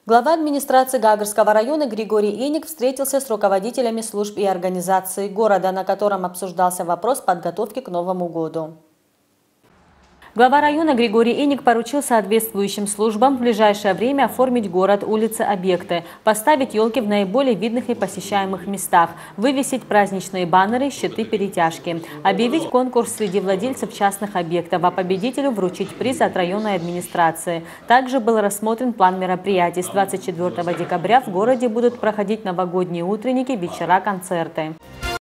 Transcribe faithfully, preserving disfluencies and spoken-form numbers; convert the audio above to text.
Глава администрации Гагарского района Григорий Эник встретился с руководителями служб и организаций города, на котором обсуждался вопрос подготовки к Новому году. Глава района Григорий Эник поручил соответствующим службам в ближайшее время оформить город, улицы, объекты, поставить елки в наиболее видных и посещаемых местах, вывесить праздничные баннеры, щиты, перетяжки, объявить конкурс среди владельцев частных объектов, а победителю вручить приз от районной администрации. Также был рассмотрен план мероприятий. С двадцать четвёртого декабря в городе будут проходить новогодние утренники, вечера, концерты.